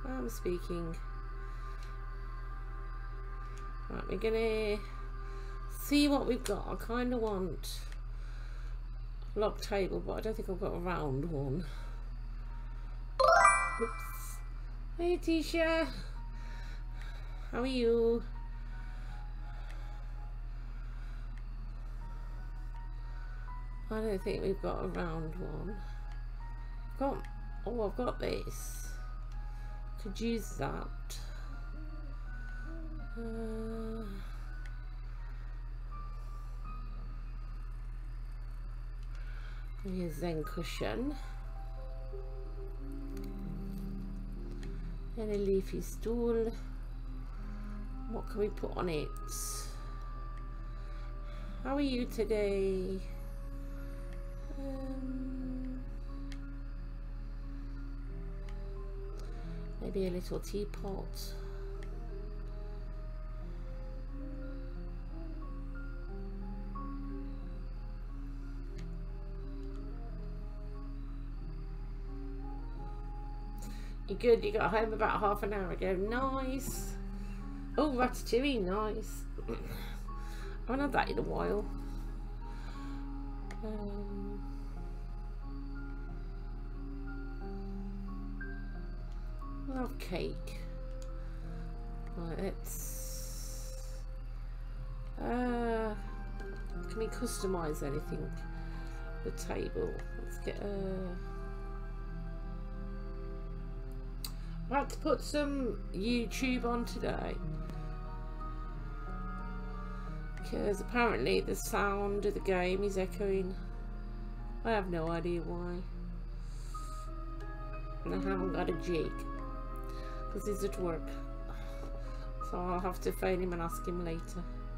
I'm speaking. Right, we're gonna see what we've got. I kind of want a log table, but I don't think I've got a round one. Oops. Hey Tisha, how are you? I don't think we've got a round one. I've got this. Could use that. Here's Zen cushion. And a leafy stool. What can we put on it? How are you today? Maybe a little teapot. You good? You got home about half an hour ago. Nice. Oh, ratatouille, nice. I haven't had that in a while. Love cake. Right, let's. Can we customize anything? The table. Let's get a. I had to put some YouTube on today because apparently the sound of the game is echoing. I have no idea why, and I haven't got a jig because he's at work, so I'll have to phone him and ask him later.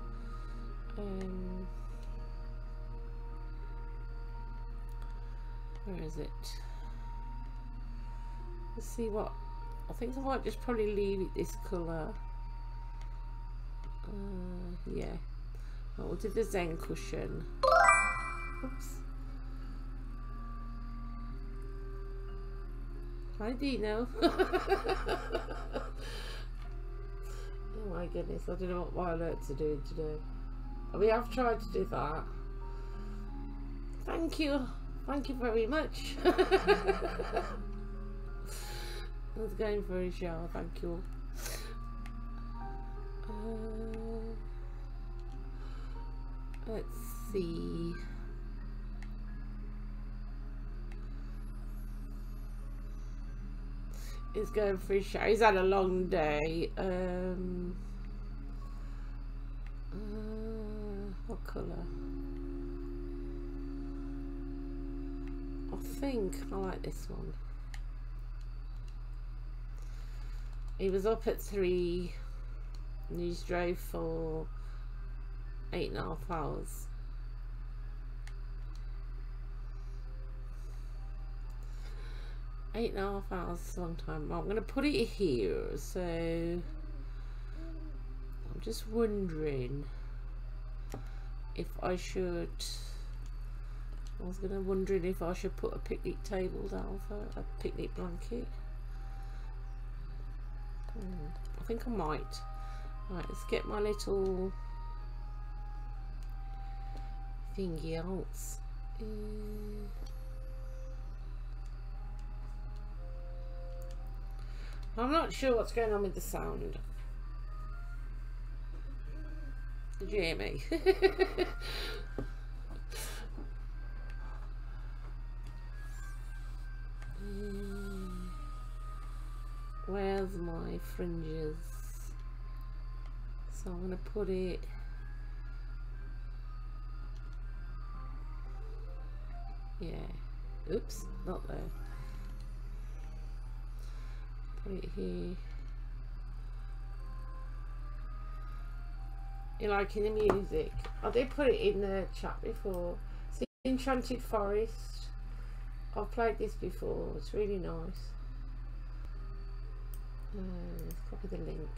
Where is it? Let's see what. I think I might just probably leave it this colour. Yeah. Right, we'll do the Zen cushion. Oops. Hi Dino. Oh my goodness, I don't know what my alerts are doing today. We have tried to do that. Thank you. Thank you very much. I was going for a shower, thank you. Let's see. He's going for a shower. He's had a long day. What colour? I think I like this one. He was up at 3 and he's drove for 8.5 hours. Eight and a half hours is a long time. I'm going to put it here, so I'm just wondering if I should. I was wondering if I should put a picnic table down for a picnic blanket. I think I might. Right, let's get my little thingy out. I'm not sure what's going on with the sound. Did you hear me? Where's my fringes? So I'm going to put it oops, not there. Put it here. You liking the music? I did put it in the chat before. It's the Enchanted Forest. I've played this before. It's really nice. Let's copy the link.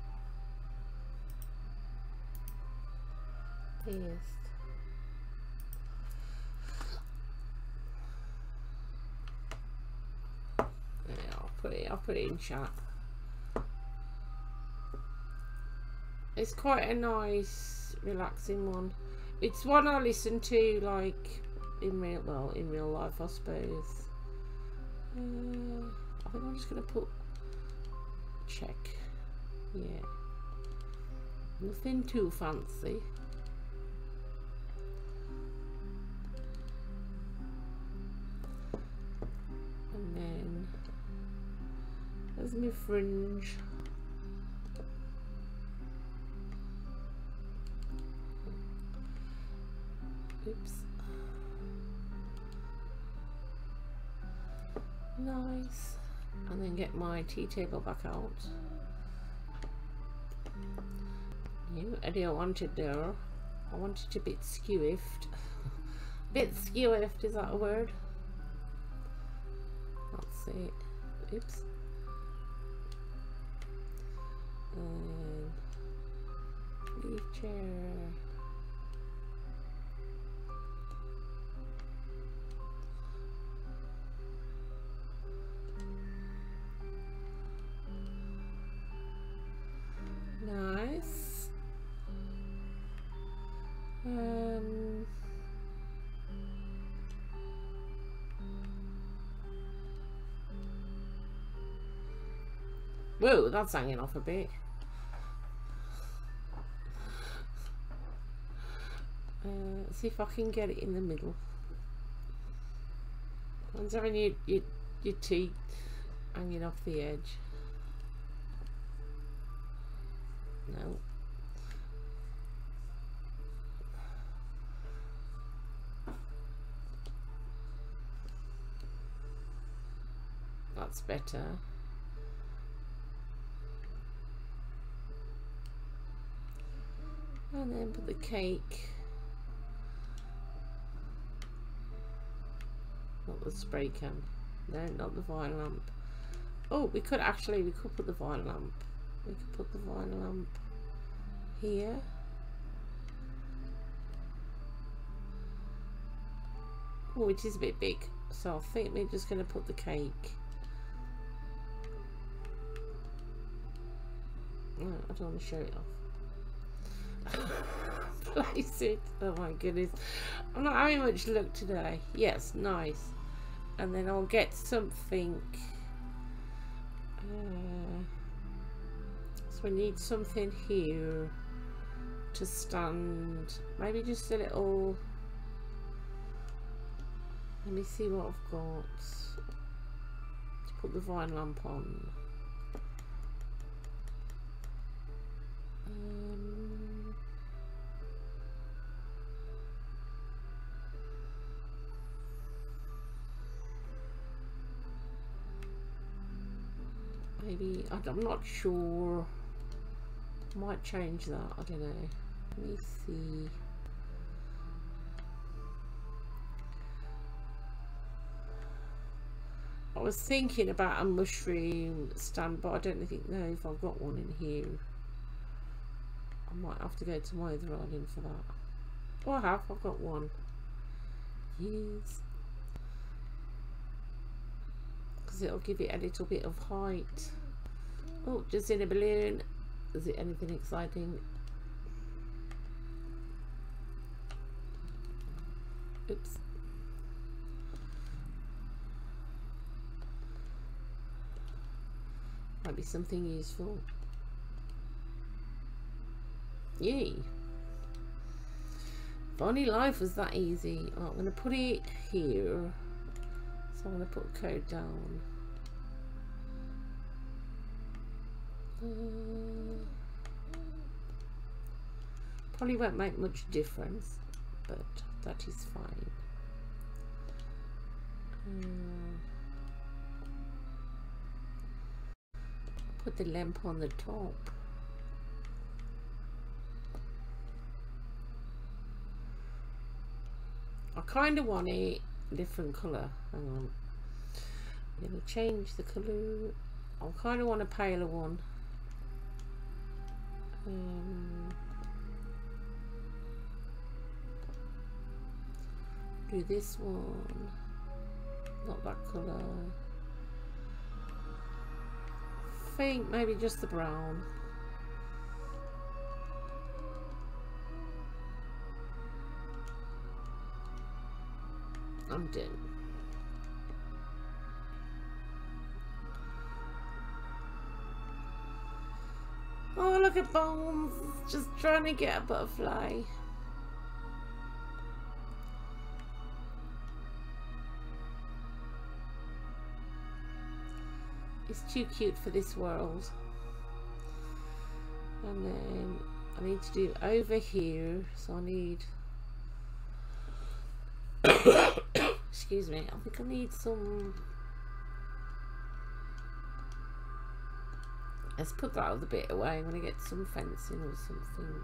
Paste. I'll put it in chat. It's quite a nice, relaxing one. It's one I listen to like in real life, I suppose. I think I'm just gonna put check. Yeah. Nothing too fancy. And then there's my fringe. Oops. Nice. And then get my tea table back out. I don't want it there. I want it a bit skewiffed. Bit skewiffed, is that a word? That's it. Oops. Leaf chair. Nice. Whoa, that's hanging off a bit. See if I can get it in the middle. One's having your teeth hanging off the edge. No. That's better. And then put the cake. Not the spray can. No, not the vinyl lamp. Oh, we could put the vinyl lamp. We could put the vinyl lamp here. Oh, it is a bit big. So I think we're just going to put the cake. No, I don't want to show it off. Place it. Oh my goodness. I'm not having much luck today. Yes, nice. And then I'll get something. So we need something here to stand. Maybe just a little. Let me see what I've got. To put the vinyl lamp on. Maybe, I'm not sure. Might change that, I don't know. Let me see. I was thinking about a mushroom stand, but I don't know if I've got one in here. I might have to go to my other island for that. Oh, I've got one. Yes. Because it'll give it a little bit of height. Oh, just in a balloon. Is it anything exciting? Oops. Might be something useful. Yay. If only life was that easy. Oh, I'm going to put it here. So I'm going to put code down. Probably won't make much difference, but that is fine. Put the lamp on the top. I kind of want a different colour. Hang on. I'm going to change the colour. I kind of want a paler one. Do this one. Not that colour. think maybe just the brown. I'm done. Oh, look at Bones, just trying to get a butterfly. It's too cute for this world. And then I need to do over here, so I need excuse me, I think I need some. Let's put that other bit away. I'm going to get some fencing or something.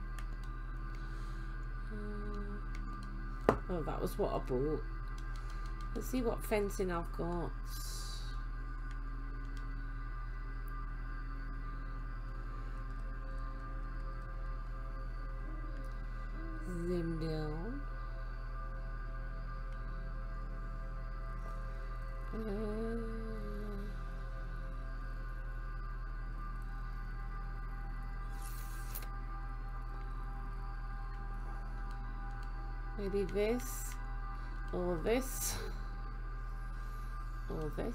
Oh, that was what I bought. Let's see what fencing I've got. Zoom down. Maybe this, or this, or this.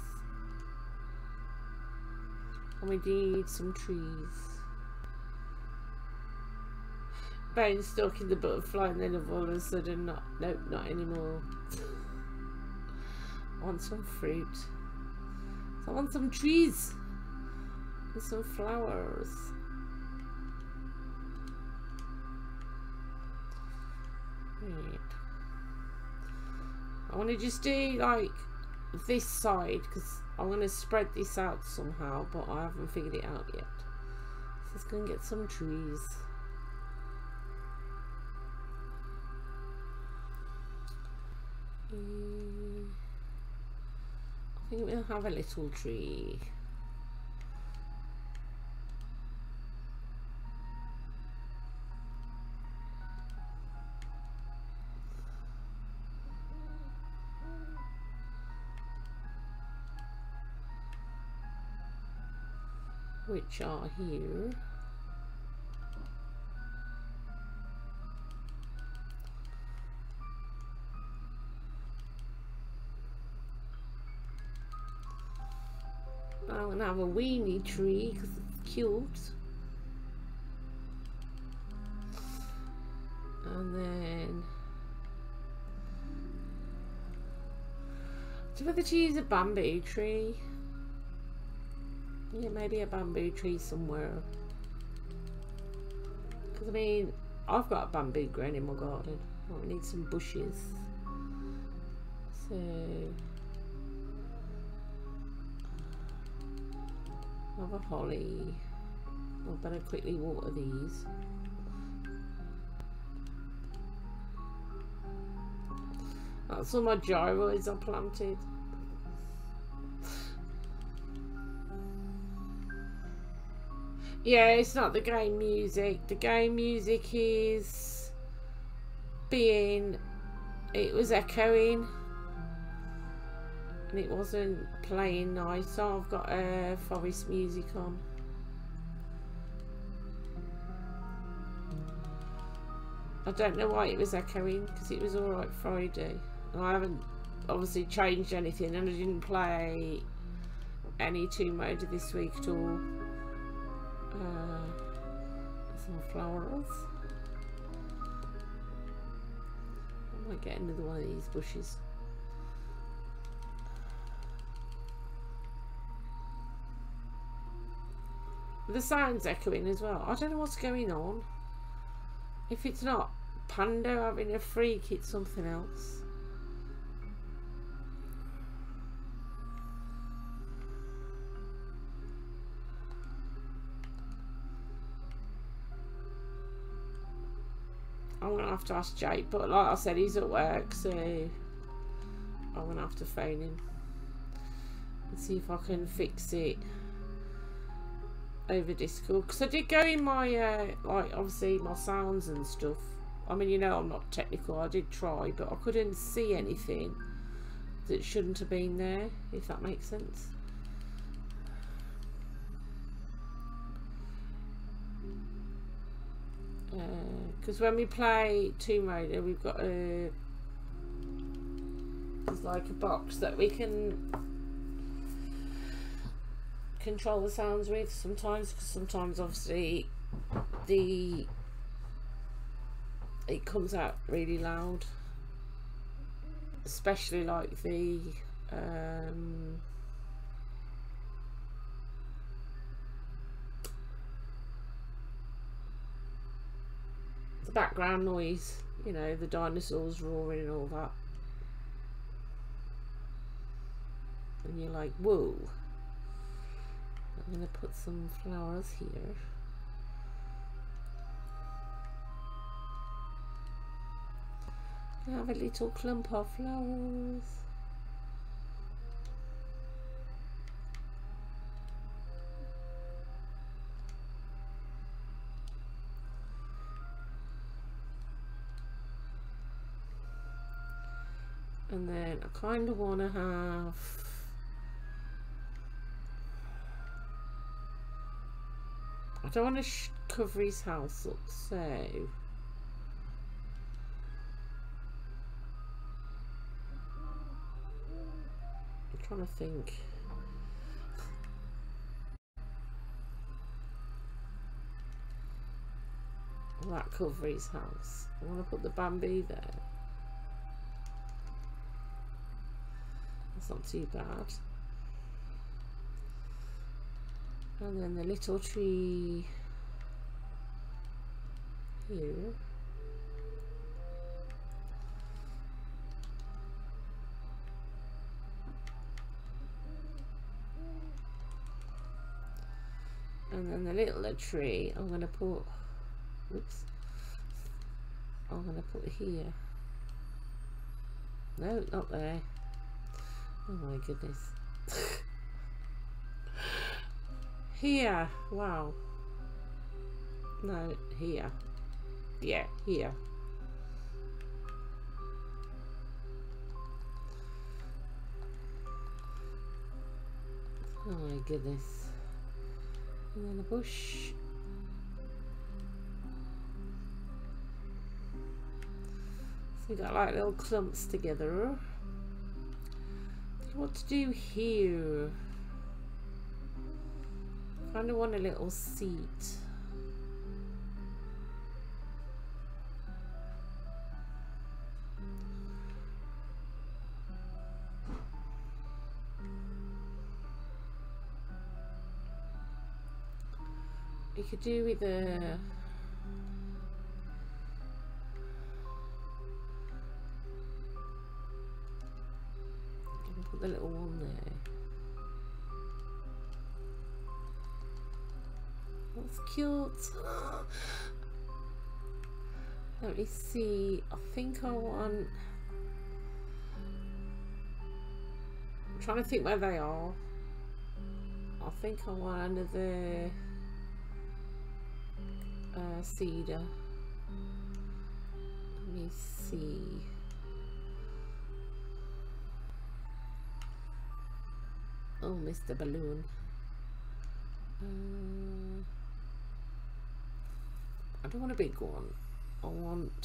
And we need some trees. Bone stalking the butterfly, and then all of a sudden, nope, not anymore. I want some fruit. So I want some trees and some flowers. Right. I want to just do like this side because I'm going to spread this out somehow, but I haven't figured it out yet. So let's go and get some trees. I think we'll have a little tree. Which are here. I'm gonna have a weenie tree because it's cute. And then do I have to use a bamboo tree? Yeah, maybe a bamboo tree somewhere. Because I mean, I've got a bamboo growing in my garden. I need some bushes. So I have a holly. I better quickly water these. That's all my gyroids I planted. Yeah, it's not the game music. The game music is being, it was echoing and it wasn't playing nice, so I've got forest music on. I don't know why it was echoing because it was alright Friday. And I haven't obviously changed anything, and I didn't play any Tomb Raider this week at all. Some flowers. I might get another one of these bushes. The sound's echoing as well. I don't know what's going on. If it's not Panda having a freak, it's something else. I'm gonna have to ask Jake, but like I said, he's at work, so I'm gonna have to phone him and see if I can fix it over Discord. Because I did go in my like obviously my sounds and stuff. I mean, you know, I'm not technical. I did try, but I couldn't see anything that shouldn't have been there, if that makes sense. Because when we play Tomb Raider, we've got a... There's like a box that we can control the sounds with sometimes, because sometimes obviously it comes out really loud, especially like the background noise, you know, the dinosaurs roaring and all that, and you're like, whoa. I'm gonna put some flowers here. I have a little clump of flowers. And then I kind of want to have I don't want to cover his house up, so I'm trying to think. Will that cover his house? I want to put the bamboo there. That's not too bad. And then the little tree here. And then the little tree I'm going to put, oops, I'm going to put here. No, not there. Oh my goodness. Here. Wow. No, here. Yeah, here. Oh my goodness. And then a bush. So we got like little clumps together. What to do here? Kind of want a little seat. You could do with a put the little one there. That's cute. Let me see. I think I want. I'm trying to think where they are. I think I want another cedar. Let me see. Oh, Mr. Balloon. I don't want a big one. I want...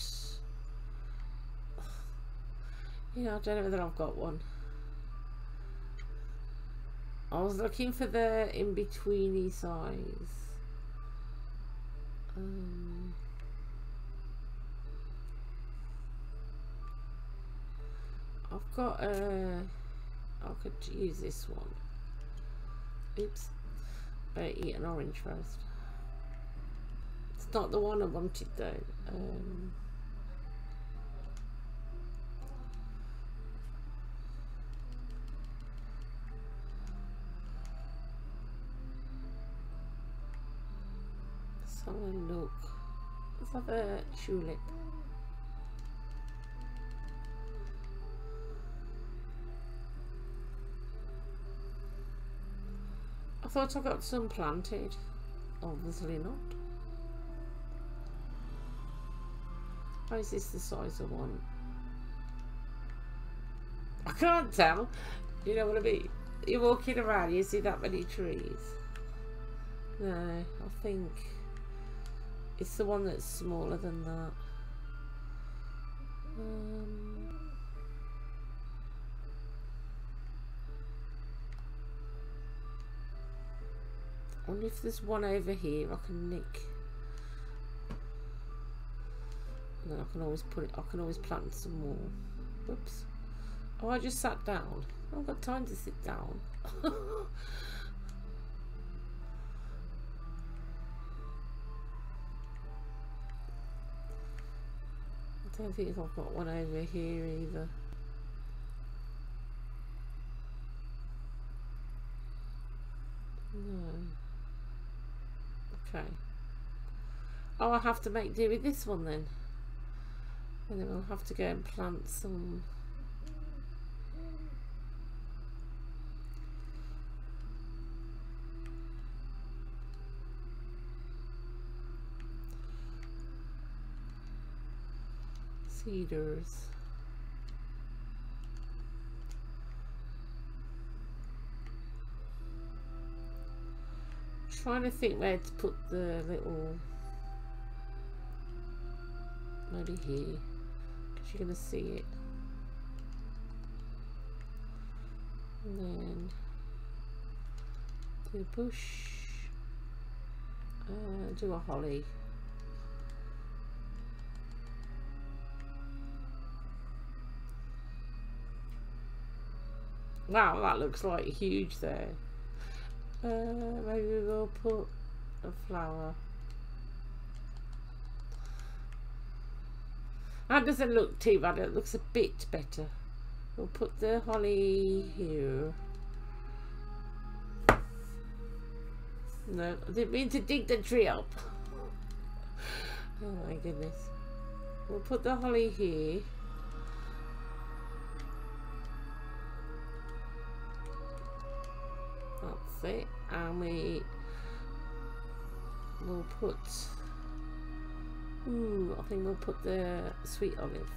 Yeah, I don't know whether I've got one. I was looking for the in-betweeny size. I've got a... I could use this one. Oops. Better eat an orange first. It's not the one I wanted though. Let's have a look. Let's have a tulip. I thought I got some planted. Obviously not. How is this the size I want? I can't tell. You know what I mean? You're walking around, you see that many trees. No, I think It's the one that's smaller than that. I wonder if there's one over here I can nick. And then I can always put it, I can always plant some more. Whoops. Oh, I just sat down. I haven't got time to sit down. I don't think I've got one over here either. No. Okay. Oh, I'll have to make do with this one then. And then we'll have to go and plant some. Cedars. Trying to think where to put the little, maybe here, because you're going to see it. And then do a bush, do a holly. Wow, that looks like huge there. Maybe we'll put a flower. That doesn't look too bad, it looks a bit better. We'll put the holly here. No, I didn't mean to dig the tree up. Oh my goodness. We'll put the holly here. That's it. And we'll put, I think we'll put the sweet olive.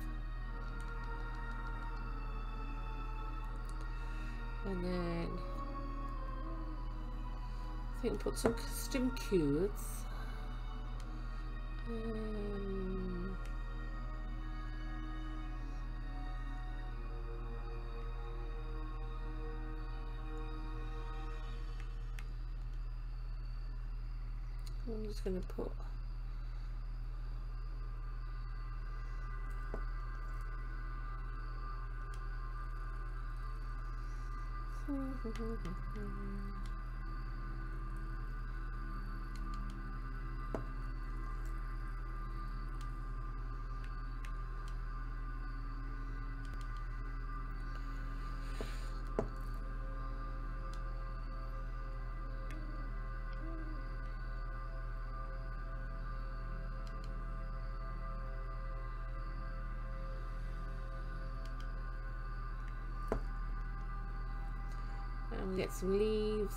And then I think we'll put some custom curds. I'm just going to put and get some leaves.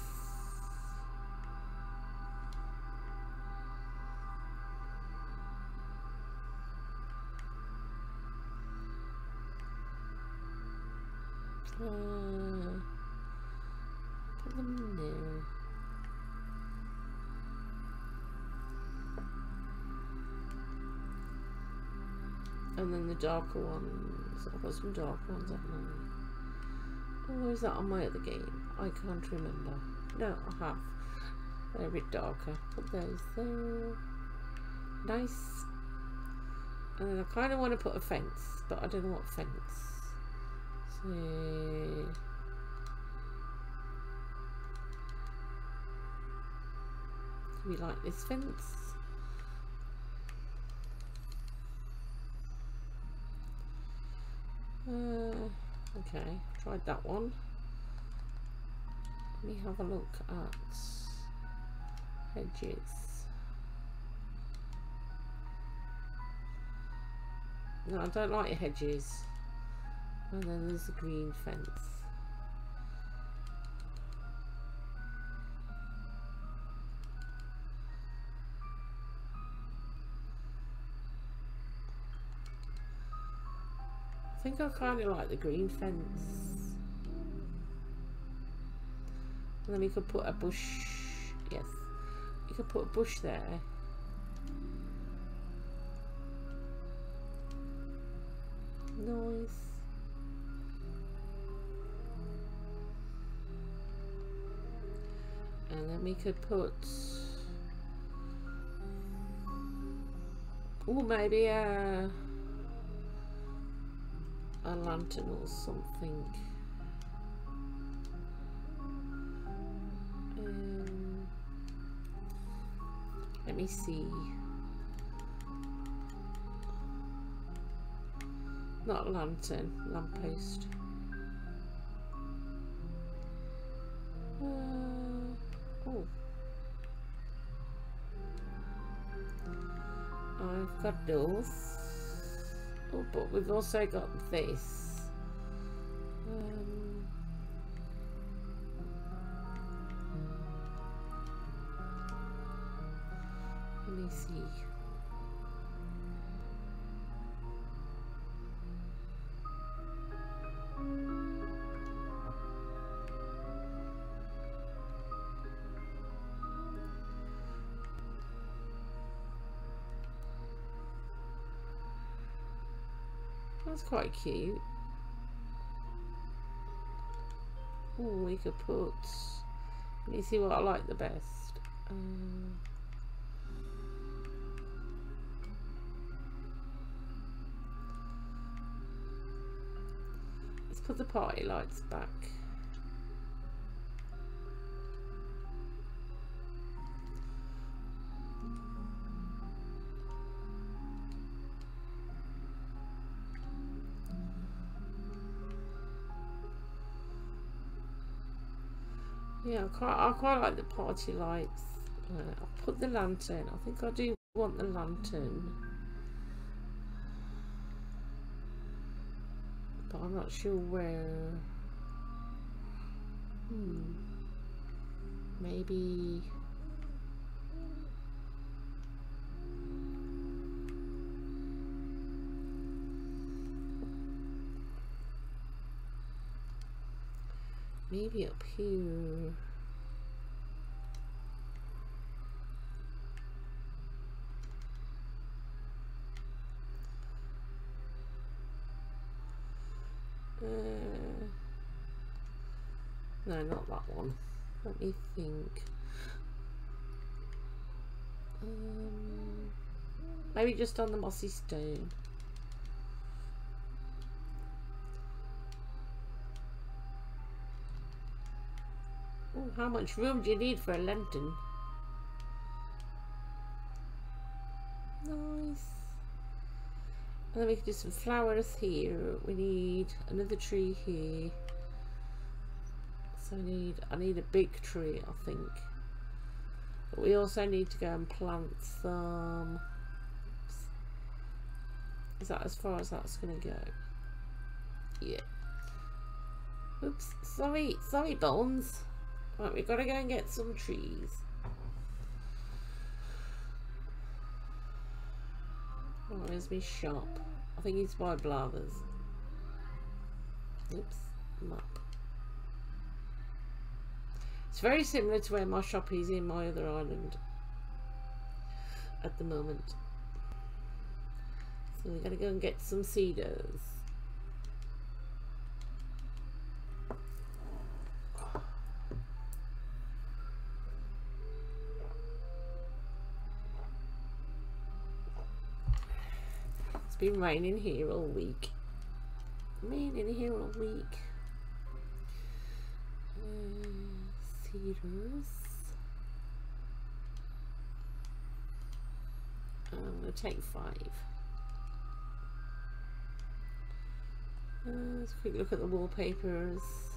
Put them in there. And then the darker ones. I've got some darker ones, haven't I? Oh, is that on my other game? I can't remember. No, I have. They're a bit darker. Put those there. Nice. And then I kind of want to put a fence, but I don't know what fence. So we like this fence. Okay, tried that one. Let me have a look at hedges. No, I don't like hedges. And then there's a green fence. I think I kind of like the green fence. And then you could put a bush. Yes, you could put a bush there. we could put, oh, maybe a lantern or something. Let me see. Not a lantern, lamppost. Oh. I've got those. Oh, but we've also got this. Let me see. That's quite cute. Oh, we could put. Let me see what I like the best. Let's put the party lights back. Yeah, I quite like the party lights. I'll put the lantern. I think I do want the lantern, but I'm not sure where. Maybe. Maybe up here. No, not that one. Let me think. Maybe just on the mossy stone. Oh, how much room do you need for a lantern? Nice. And then we can do some flowers here. We need another tree here. So I need a big tree, I think. But we also need to go and plant some. Is that as far as that's gonna go? Yeah. Oops, sorry Bones. Right, we've got to go and get some trees. Oh, where's my shop? I think it's by Blathers. Oops, map. It's very similar to where my shop is in my other island at the moment. So we're going to go and get some cedars. It's been raining here all week. Raining here all week. Cedars. I'm going to take 5. Let's quick look at the wallpapers.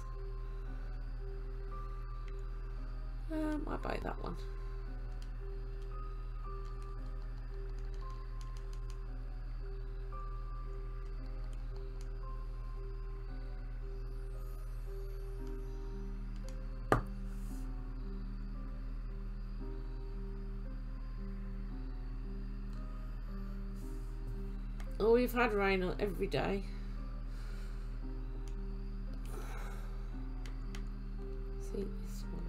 I'll buy that one. Oh, we've had rain every day. See this one.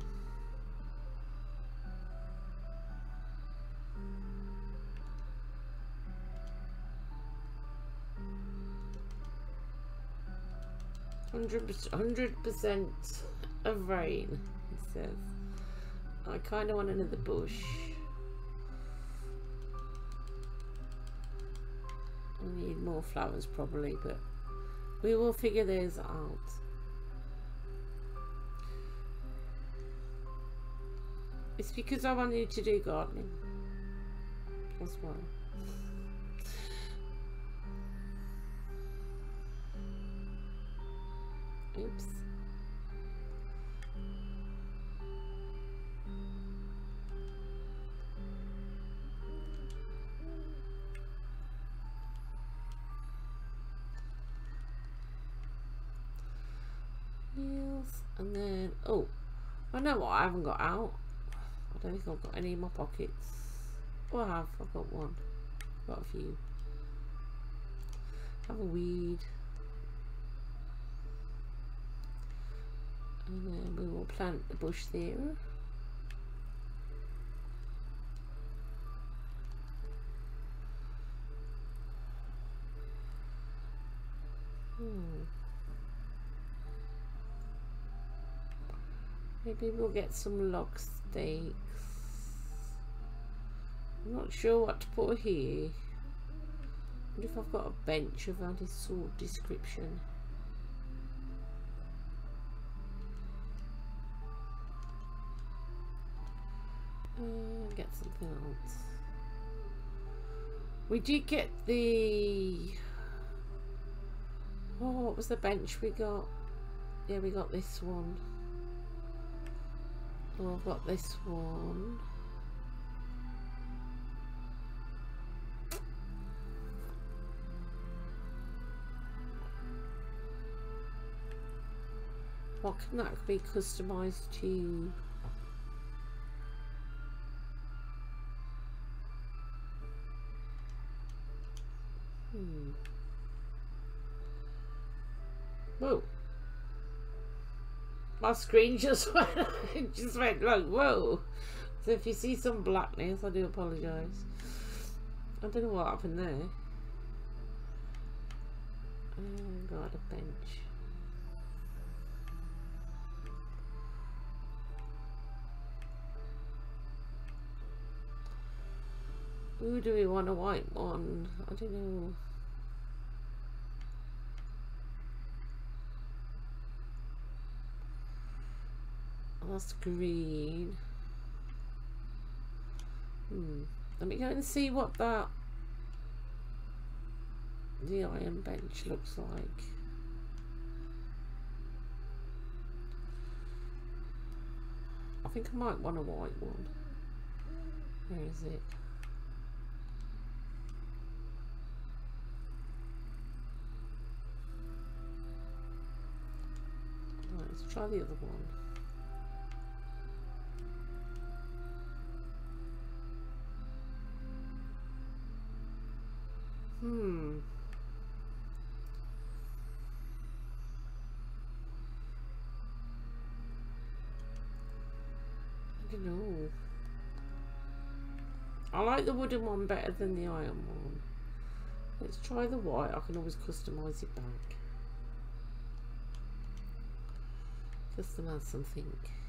"100% of rain," it says. I kind of want another bush. I need more flowers probably, but we will figure those out. It's because I want you to do gardening. That's why. Oops. Yes, and then, oh, I know what I haven't got out. I don't think I've got any in my pockets. Oh, I have. I've got one. Got a few. Have a weed. And then we will plant the bush there. Maybe we'll get some log stakes. I'm not sure what to put here. What if I've got a bench of any sort of description? Get something else. We did get the... Oh, what was the bench we got? Yeah, we got this one. Oh, I've got this one. What can that be customized to? Whoa. My screen just went, it just went like, whoa. So if you see some blackness, I do apologise. I don't know what happened there. Got a bench. Ooh, do we want a white one? I don't know. That's green. Let me go and see what the iron bench looks like. I think I might want a white one. Where is it? Right, let's try the other one. I don't know. I like the wooden one better than the iron one. Let's try the white. I can always customise it back. Customise something.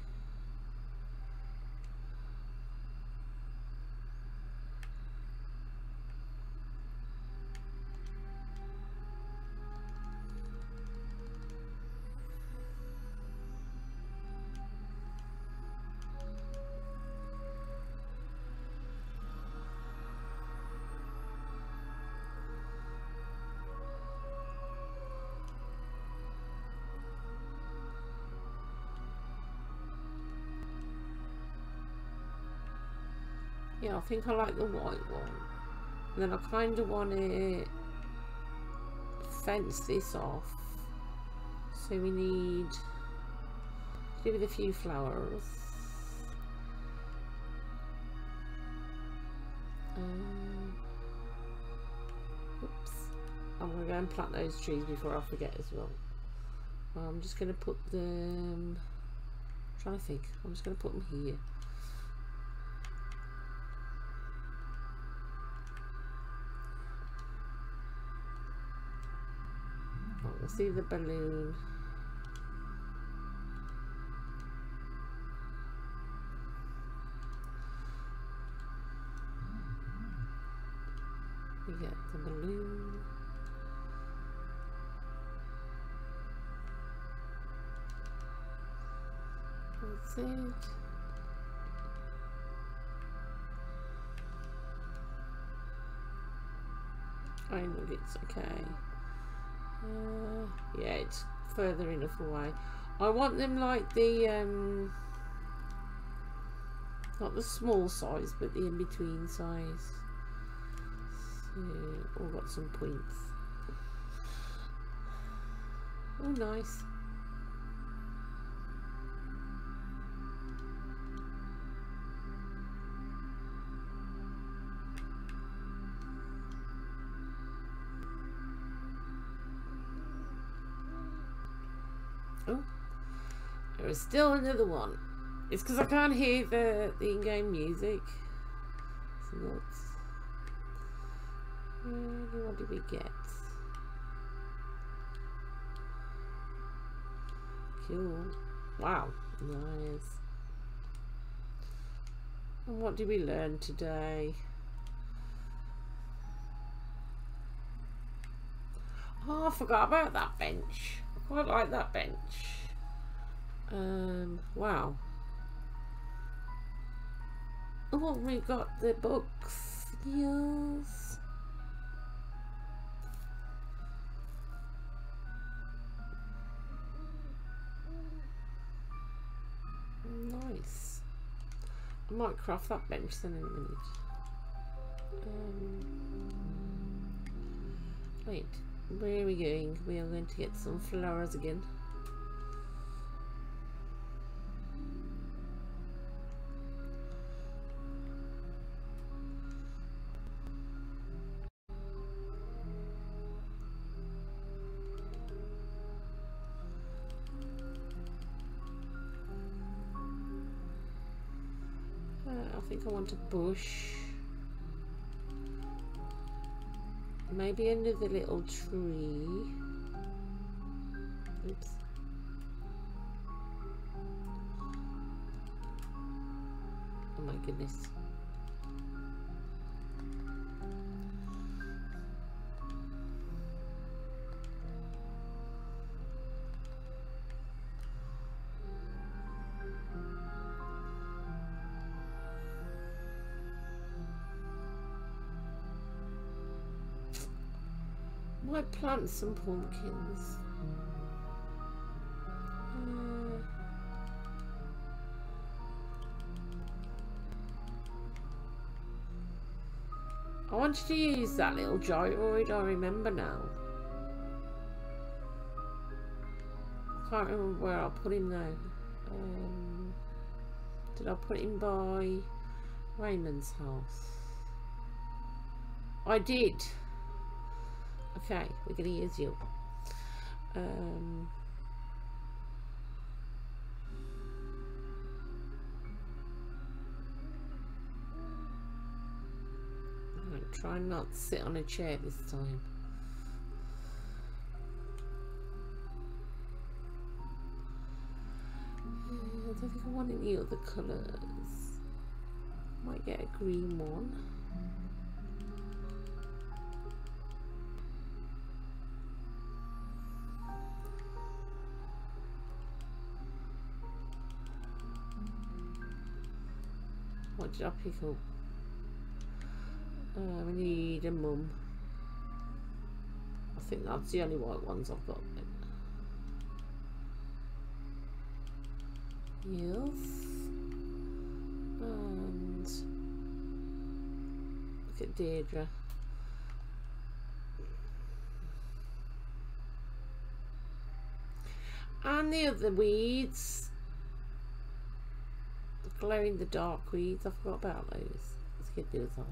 Yeah, I think I like the white one. And then I kind of want to fence this off. So we need to do with a few flowers. Oops. I'm going to go and plant those trees before I forget as well. I'm just going to put them... I'm trying to think. I'm just going to put them here. Let's see the balloon. We get the balloon. That's it. I know it's okay. Yeah, it's further enough away. I want them like the not the small size, but the in-between size. So, all got some points. Oh, nice. Oh, there is still another one. It's because I can't hear the in-game music. It's nuts. What did we get? Cool. Wow, nice. And what did we learn today? Oh, I forgot about that bench. I quite like that bench. Wow. Oh, we got the books. Yes. Nice. I might craft that bench then in a minute. Wait, where are we going? We are going to get some flowers again. I think I want a bush. Maybe another little tree. Oops. Oh my goodness. Might plant some pumpkins. I wanted to use that little gyroid, I remember now. I can't remember where I put him now. Did I put him by Raymond's house? I did. Okay, we're going to use you. Try not to sit on a chair this time. I don't think I want any other colours. Might get a green one. What did I pick up? We need a mum. I think that's the only white ones I've got. Yes. And look at Deirdre. And the other weeds. The glow in the dark weeds. I forgot about those. Let's get those out.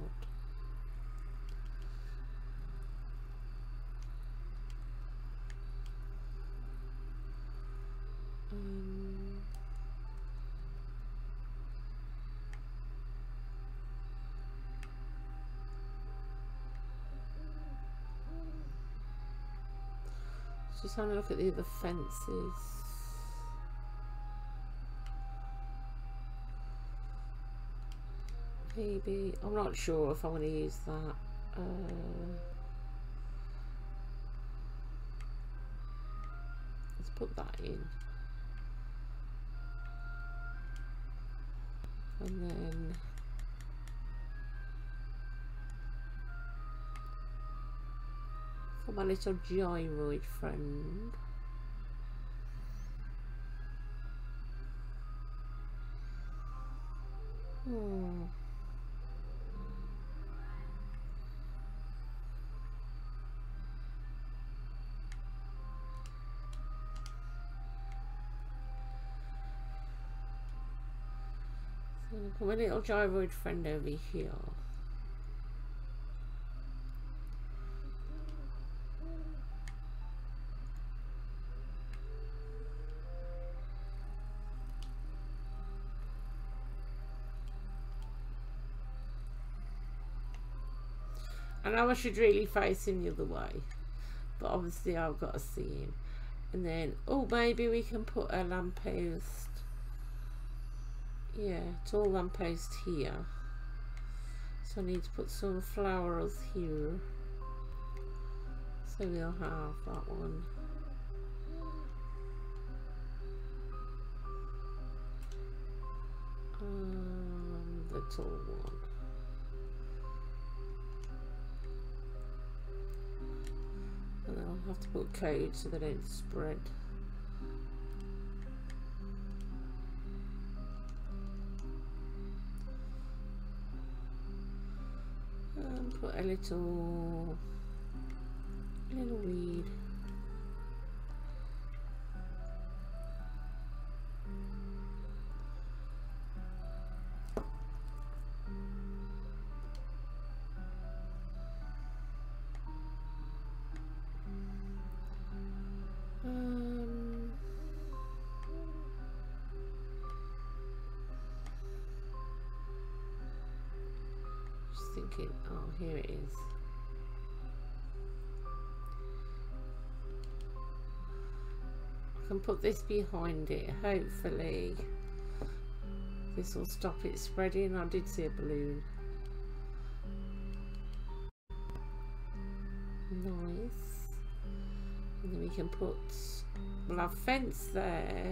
Just having a look at the other fences. Maybe, I'm not sure if I want to use that. Let's put that in. And then for my little gyroid friend, so my little gyroid friend over here. I know I should really face him the other way, but obviously I've got to see him. And then, oh, maybe we can put a lamppost. Yeah, tall lamppost here. So I need to put some flowers here. So we'll have that one. The tall one. And then I'll have to put code so they don't spread. And put a little weed. Thinking, oh, here it is. I can put this behind it. Hopefully this will stop it spreading. I did see a balloon. Nice. And then we can put, we'll have fence there.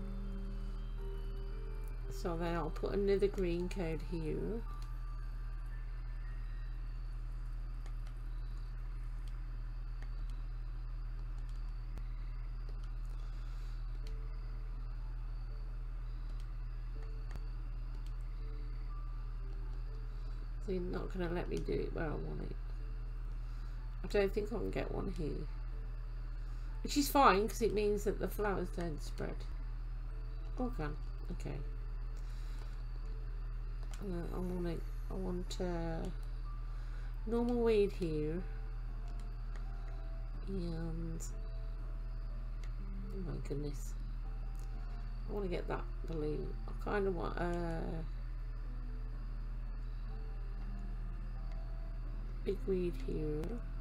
So then I'll put another green code here. So you're not going to let me do it where I want it. I don't think I can get one here. Which is fine because it means that the flowers don't spread. Okay. Okay. I want normal weed here. And oh my goodness. I want to get that balloon. I kind of want big weed here.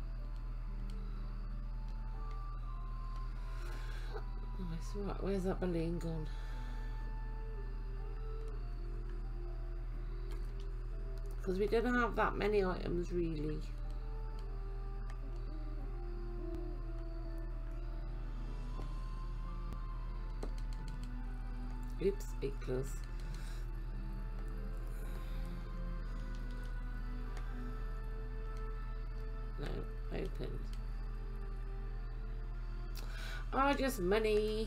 Nice. Right, where's that balloon gone? Because we didn't have that many items really. Oops, big close. No, opened. Oh, just money.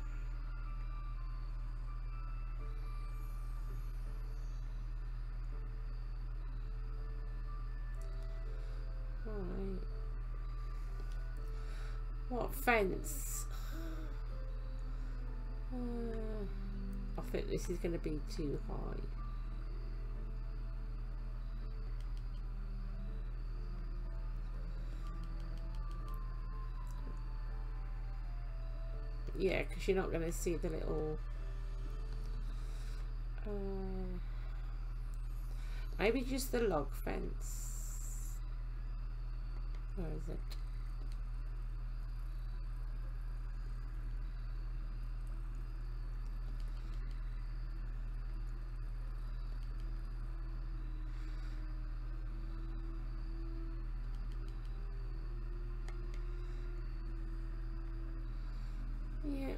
Alright. What fence? I think this is going to be too high. Yeah, because you're not going to see the little maybe just the log fence. Where is it?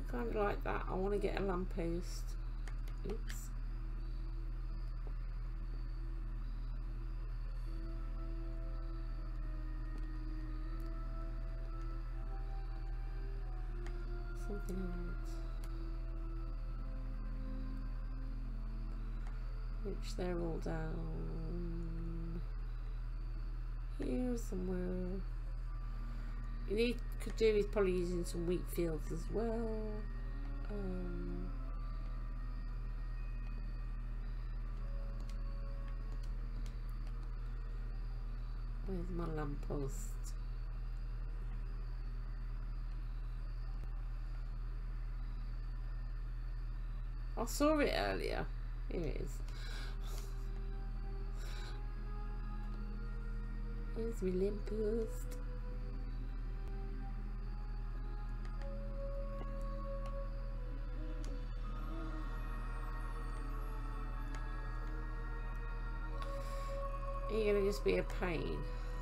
kind of like that. I want to get a lamppost. Oops. Something else. Which they're all down here somewhere. You could do is probably using some wheat fields as well. Where's my lamppost? I saw it earlier. Here it is. Here's my lamppost. You're gonna just be a pain.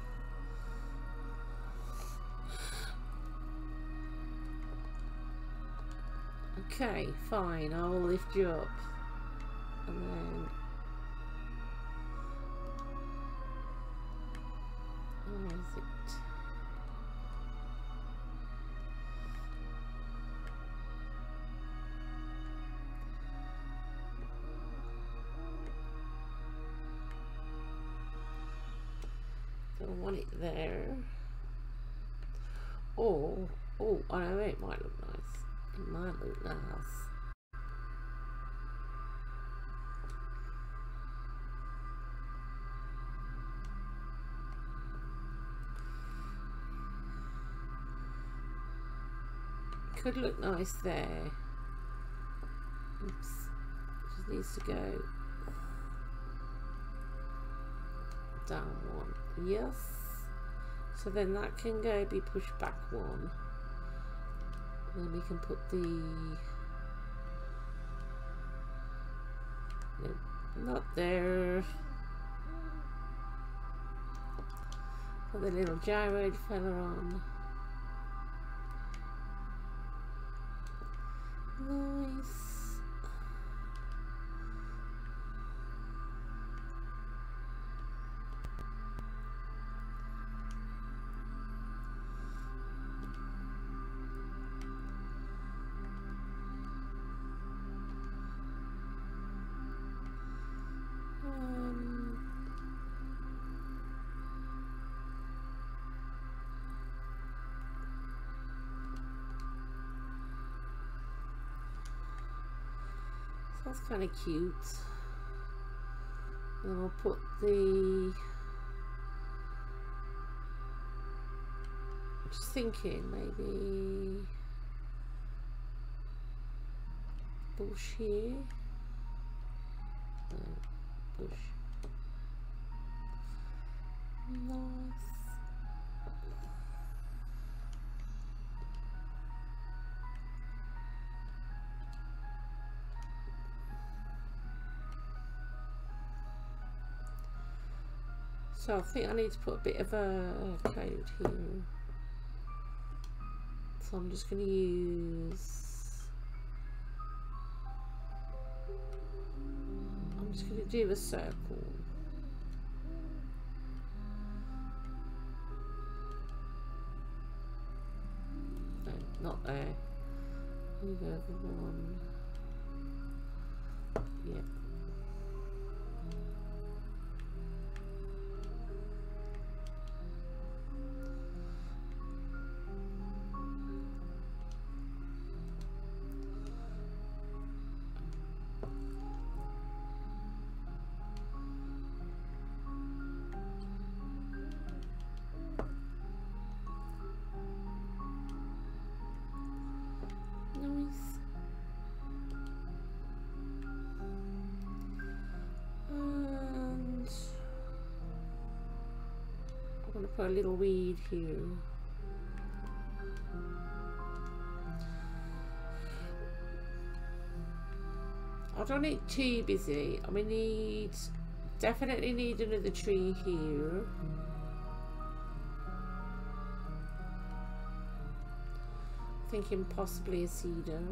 Okay, fine, I will lift you up. And then where is it? Don't want it there. Oh, I know it might look nice. It might look nice. Could look nice there. Oops. Just needs to go down one. Yes. So then that can go be pushed back one. And then we can put the... Nope, not there. Put the little gyroid fella on. Nice. That's kind of cute. And I'll put the... Just thinking maybe bush here. No, bush. Nice. So I think I need to put a bit of a code here. So I'm just going to use... I'm just going to do a circle. No, not there. Move over one. Yep. Put a little weed here. I don't need too busy. I mean, definitely need another tree here. Thinking possibly a cedar.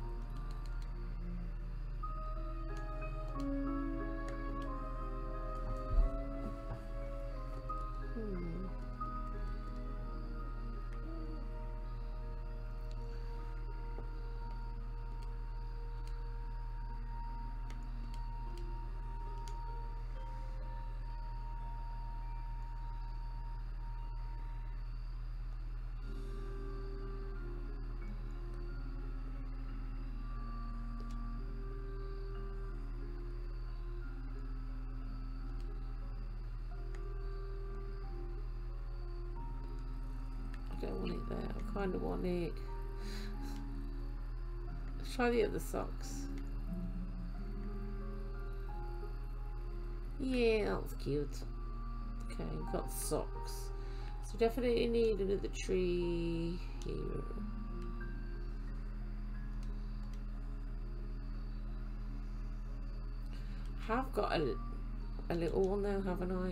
I don't want it there. I kind of want it. Let's try the other socks. Yeah, that's cute. Okay, we've got socks. So definitely need another tree here. I've got a little one now, haven't I?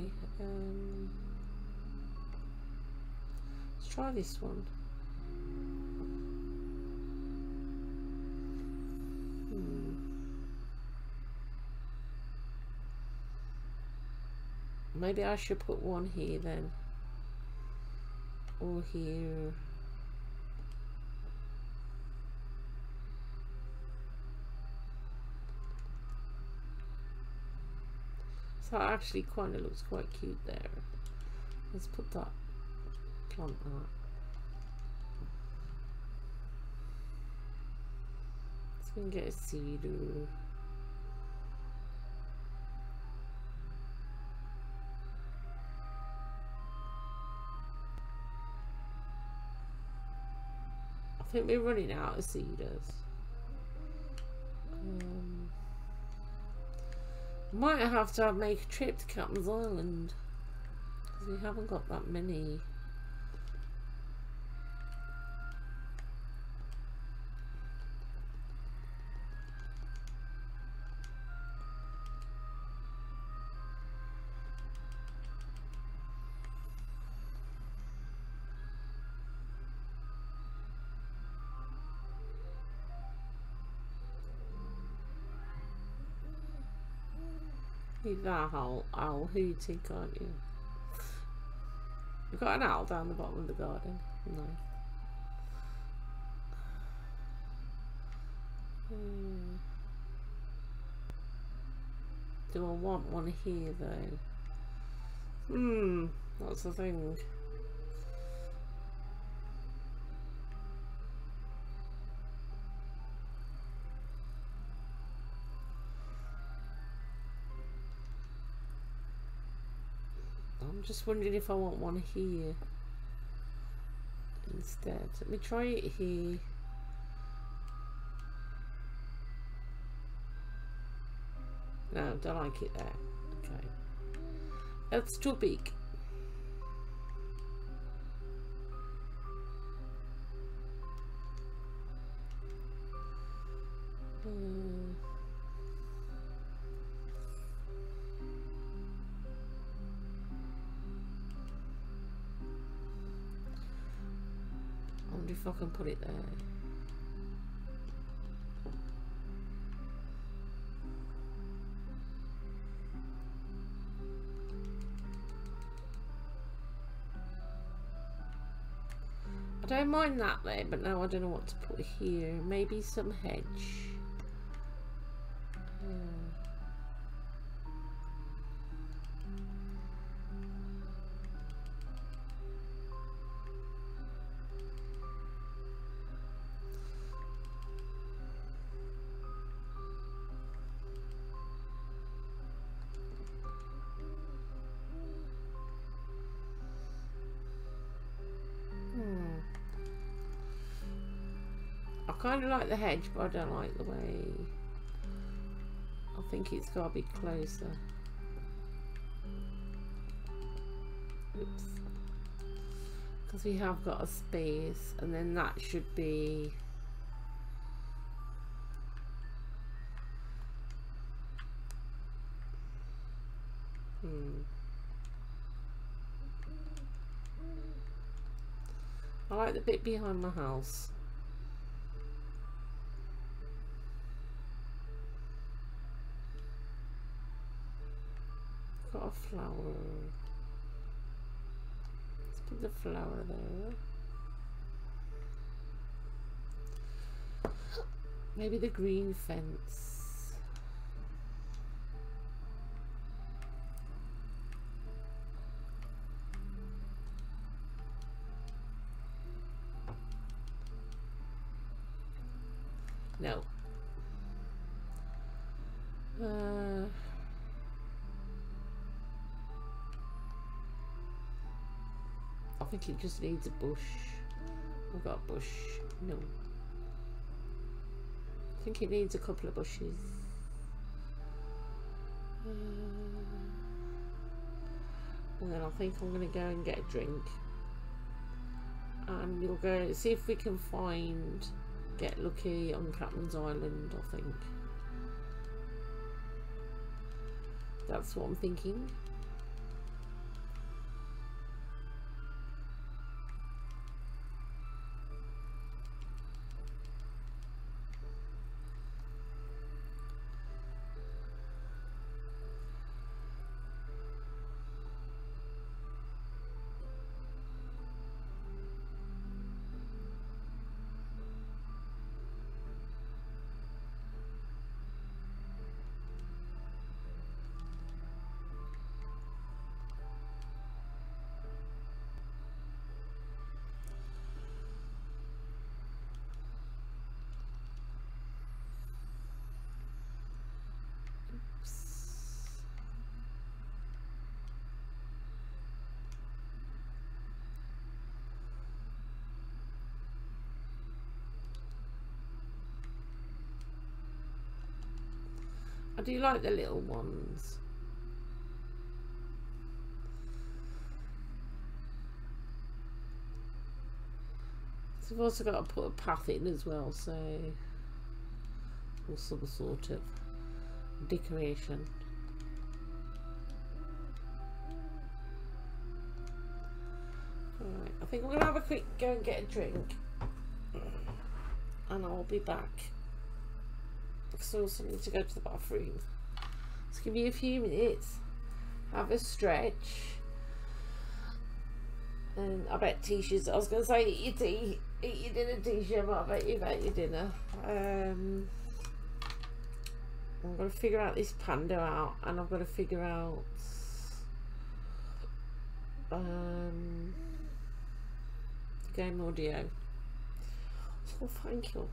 Let's try this one. Maybe I should put one here then. Or here. So it actually kind of looks quite cute there. Let's put that, plant that. Let's go and get a cedar. I think we're running out of cedars. Might have to make a trip to Captain's Island because we haven't got that many. Leave that owl hooting, can't you? We've got an owl down the bottom of the garden. Nice. Do I want one here though? That's the thing. I'm just wondering if I want one here instead. Let me try it here. No, don't like it there. Okay. That's too big. I wonder if I can put it there. I don't mind that there, but now I don't know what to put here. Maybe some hedge. I kind of like the hedge, but I don't like the way. I think it's got to be closer. Oops. Because we have got a space, and then that should be. I like the bit behind my house. flower. Let's put the flower there. Maybe the green fence. No. I think it just needs a bush. We've got a bush. No. I think it needs a couple of bushes. And then I think I'm going to go and get a drink. And we'll go see if we can get lucky on Captain's Island, I think. That's what I'm thinking. I do like the little ones. So I've also got to put a path in as well, so or some sort of decoration. Alright, I think we're gonna have a quick go and get a drink, and I'll be back. Because I also need to go to the bathroom. Just give me a few minutes, have a stretch, and I bet Tisha's, I was going to say eat your dinner, Tisha, but I bet you about your dinner. I'm going to figure out this panda out, and I've got to figure out game audio. So thank you.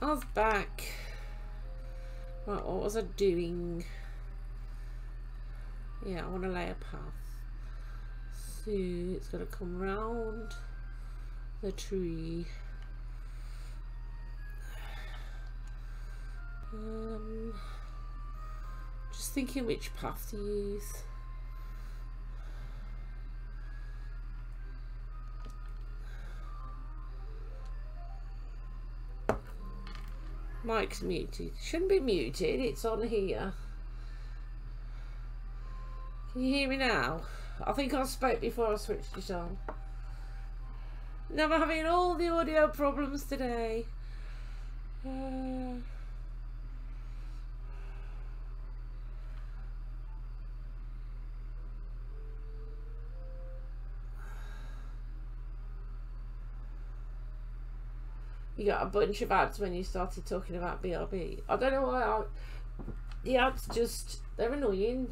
I was back. Right, what was I doing? Yeah, I want to lay a path. So it's got to come round the tree. Just thinking which path to use. Mic's muted. Shouldn't be muted, it's on here. Can you hear me now? I think I spoke before I switched it on. Never having all the audio problems today. You got a bunch of ads when you started talking about BRB. I don't know why the ads just, they're annoying.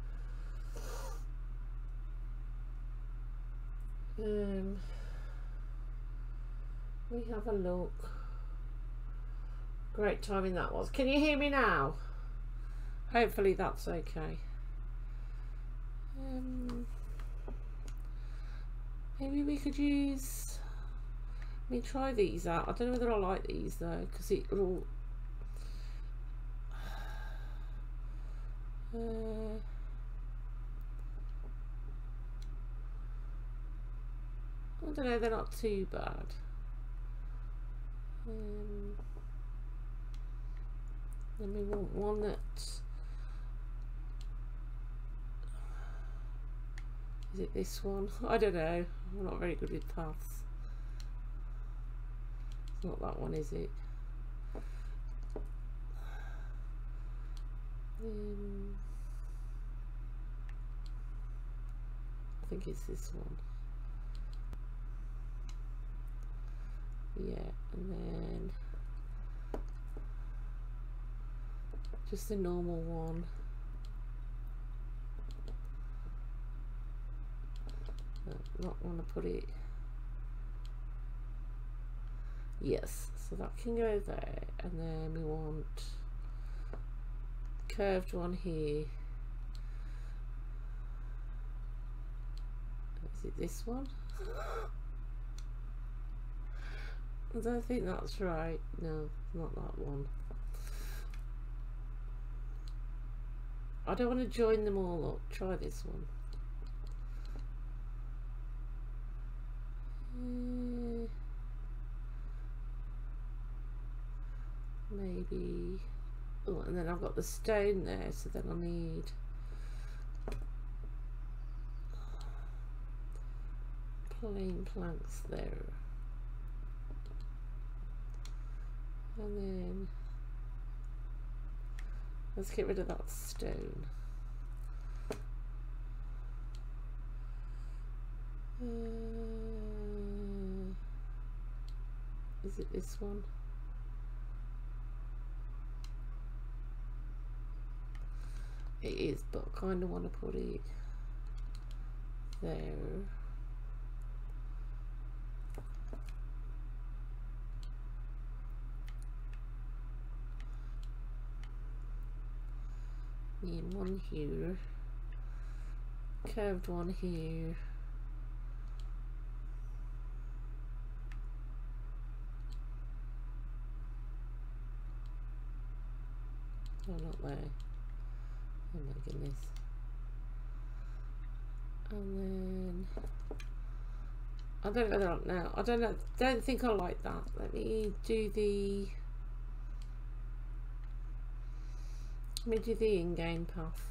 Let me have a look. Great timing that was. Can you hear me now? Hopefully that's okay. Maybe we could use... Let me try these out. I don't know whether I like these though, because it will... I don't know, they're not too bad. Then we want one that... Is it this one? I don't know. I'm not very good with paths. It's not that one, is it? I think it's this one. Yeah, and then just a normal one. Not want to put it. Yes, so that can go there, and then we want curved one here. Is it this one? I don't think that's right. No, not that one. I don't want to join them all up. Try this one. Maybe. Oh, and then I've got the stone there, so then I need plain planks there. And then let's get rid of that stone. Is it this one? It is, but I kind of want to put it there. Need one here, curved one here. Oh, not there. Oh my goodness. And then I don't know that now. I don't know. Don't think I like that. Let me do the. Let me do the in-game path.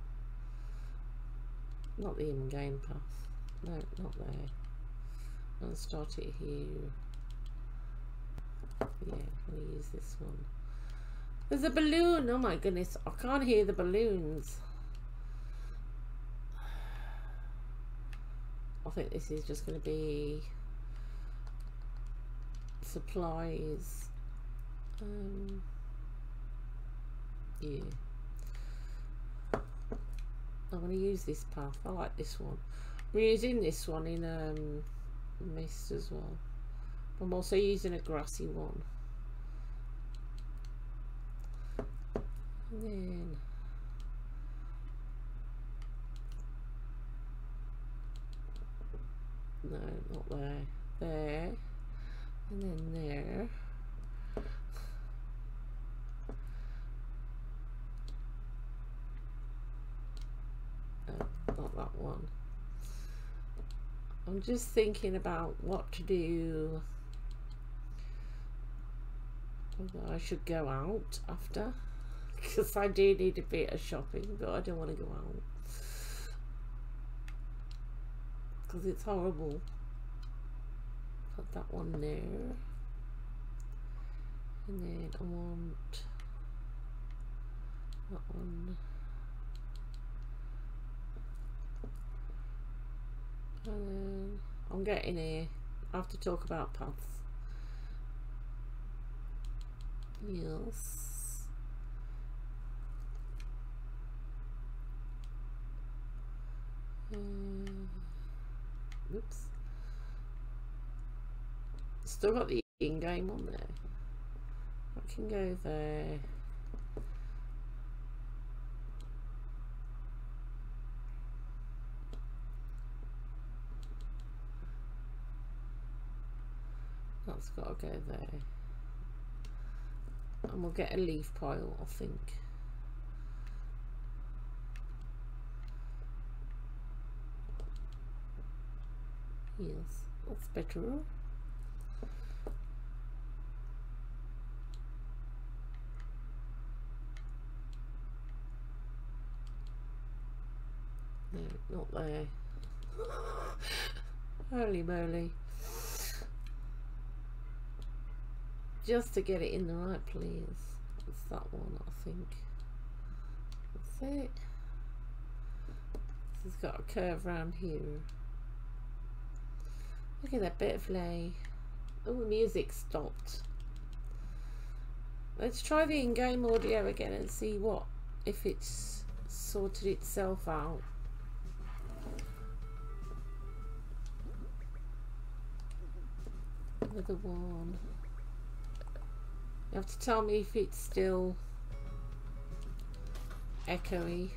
Not the in-game path. No, not there. I'll start it here. Yeah, I'm gonna use this one. There's a balloon. Oh my goodness, I can't hear the balloons. I think this is just going to be supplies. Yeah. I'm going to use this path. I like this one. I'm using this one in mist as well. I'm also using a grassy one. And then no, not there. There. And then there. No, not that one. I'm just thinking about what to do. Whether I should go out after. Because I do need a bit of shopping, but I don't want to go out. Because it's horrible. Put that one there. And then I want that one. And then I'm getting here. I have to talk about paths. Yes. Oops. Still got the in-game on there. I can go there. That's got to go there. And we'll get a leaf pile, I think. Yes, that's better. No, not there. Holy moly. Just to get it in the right place. It's that one, I think. That's it. This has got a curve around here. Look at that butterfly. Oh, the music stopped. Let's try the in-game audio again and see what, if it's sorted itself out. Another one. You have to tell me if it's still echoey.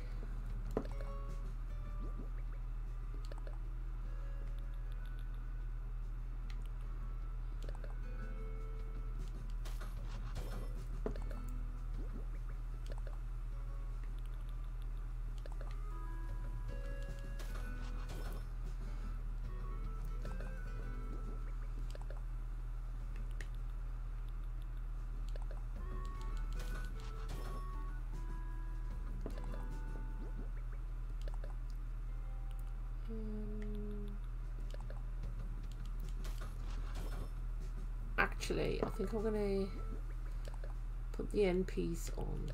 Actually, I think I'm gonna put the end piece on.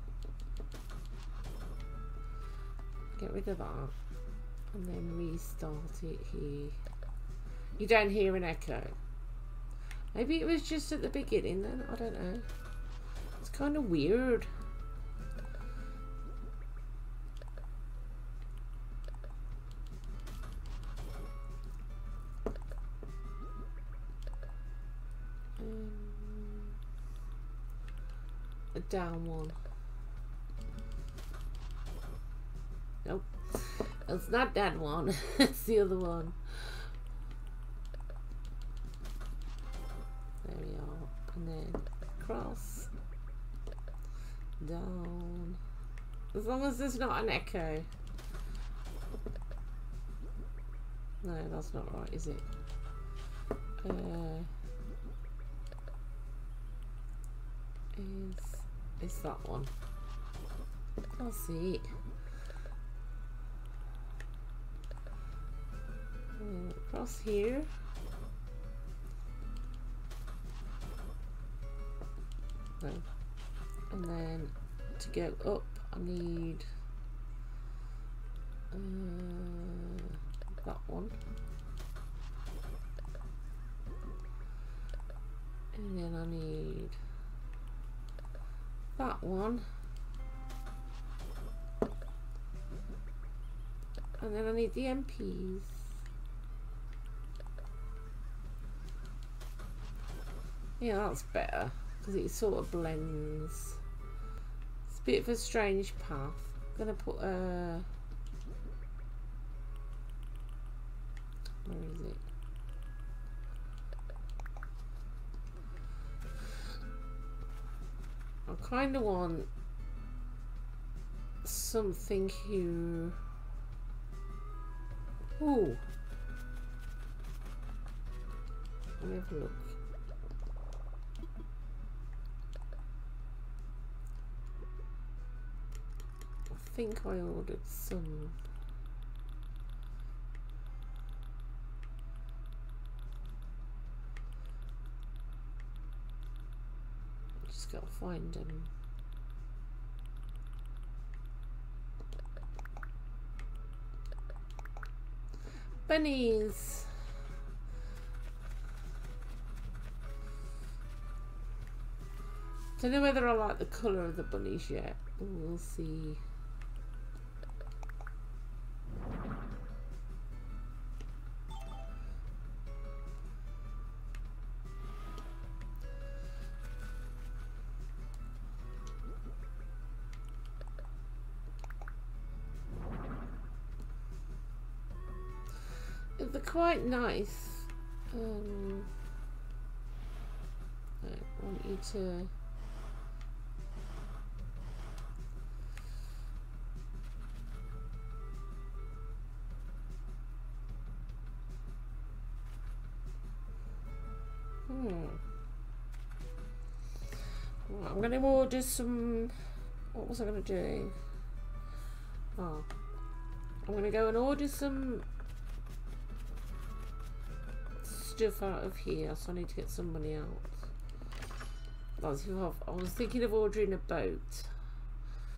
Get rid of that. And then restart it here. You don't hear an echo. Maybe it was just at the beginning then, I don't know. It's kind of weird. A down one. Nope. It's not that one. It's the other one. There we are. And then cross. Down. As long as there's not an echo. No, that's not right, is it? Is that one? I'll see. Across here. No. And then to go up, I need that one. And then I need that one. And then I need the MPs. Yeah, that's better because it sort of blends. It's Bit of a strange path. I'm gonna put a... Where is it? I kind of want something here. Ooh. Let me have a look. I think I ordered some. Just gotta find them. Bunnies. Don't know whether I like the colour of the bunnies yet. We'll see. They're quite nice. I want you to... Well, I'm going to order some... What was I going to do? Oh. I'm going to go and order some stuff out of here, so I need to get some money out. I was thinking of ordering a boat.